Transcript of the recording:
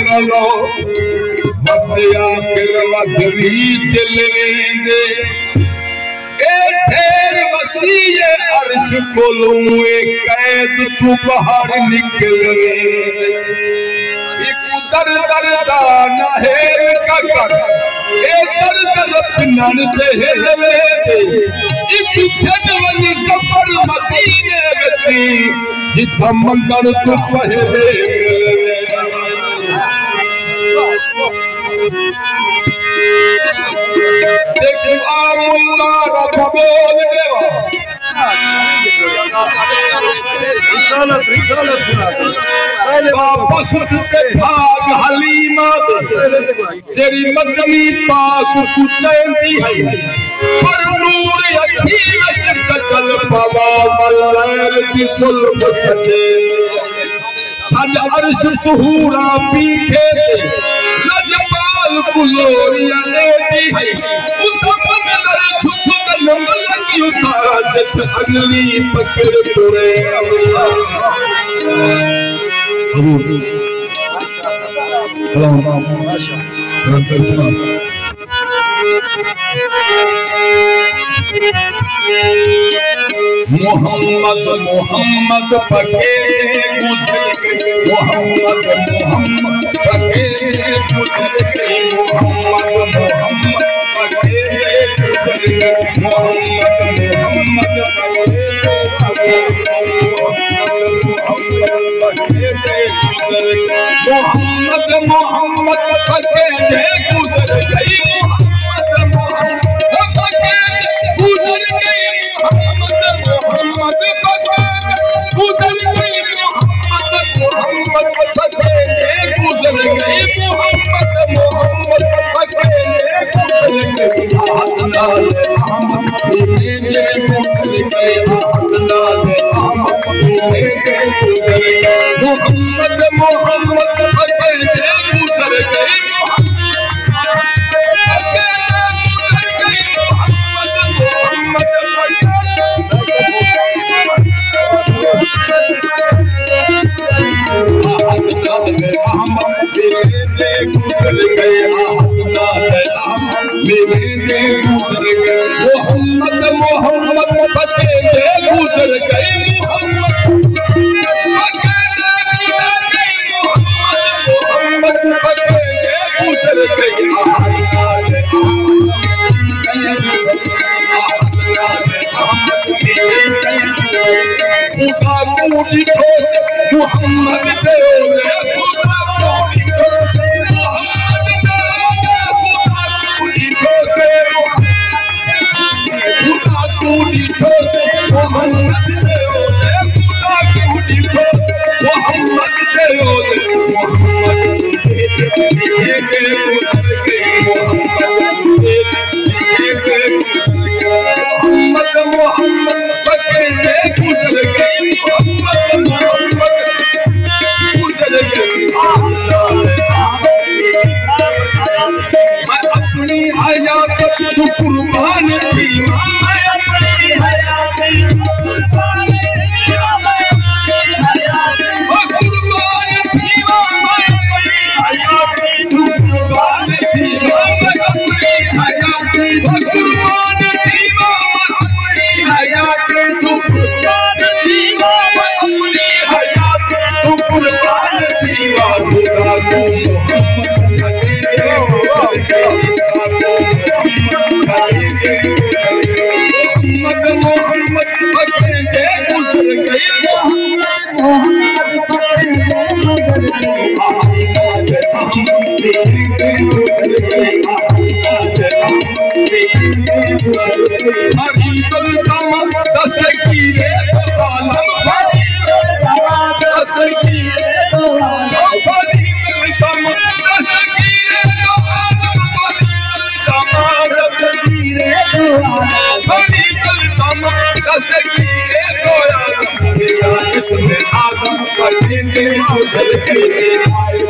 वालो वतिया किरवधरी दिल ने ठेर वसीए अर्श कोलूं कैद तू बाहर निकले एक दर दर दा नहेर का कर ए दर दर पिनन दे हेवे दे एक ठन वन सफर मदीने गती जिथा मंगण तू पहले मिलवे देखो मुल्ला रब बोल देवा रिसालत वापस उठते भाग हलीमा तेरी मदनी पाक तू चैंदी है पर नूर अखी विच कतल पवा मलैल दी सुल्फ सजे सद अर्श सुहूरा पीखे लजपाल कुलोरिया ने दी है उतम नजर छुछु नंबर लगी उठा जत अगली पकड़ तुरे मोहम्मद मोहम्मद पके गुजर गए मोहम्मद मोहम्मद पके गुजर गए मोहम्मद मोहम्मद पके गुजर गए मोहम्मद मोहम्मद पके मोहम्मद मोहम्मद पके गुजर गए मोहम्मद मोहम्मद पके गुजर गए मोहम्मद मोहम्मद पके गुजर गए मोहम्मद गुजर गई मोहम्मद मोहम्मद पके गुजर गई मोहम्मद मोहम्मद पके गुजर गई अहमद अहमद मेरे गुजर गए अहमद अहमद मेरे गुजर गए मोहम्मद मोहम्मद पके गुजर गई मोहम्मद मोहम्मद पके गुजर गए मोहम्मद मोहम्मद पके गुजर गए खुदा को डिठो से मोहम्मद दे खुदा को डिठो से मोहम्मद दे खुदा को डिठो से मोहम्मद दे खुदा को डिठो मोहम्मद दे मोहम्मद मोहम्मद मोहम्मद पके गुजर गई मोहम्मद मोहम्मद गुजर गई मैं अपनी हयात तू कुर्बान थी मैं अपनी हयात कुर्बान थी मैं अपनी हयात तू कुर्बान थी मैं अपनी हयात कुर्बान थी हयात तू कुर्बान थी मैं अपनी हयात तू कुर्बान थी खुदा को मोहम्मद मोहम्मद पके गुजर गई मोहम्मद मोहम्मद पके गुजर गई फरीदुल कमर दस्तगीरे तो आलम फरीदुल कमर दस्तगीरे तो आलम फरीदुल कमर दस्तगीरे तो आलम फरीदुल कमर दस्तगीरे तो आलम फरीदुल कमर दस्तगीरे तो आलम इसमें आदम पके गुजर गई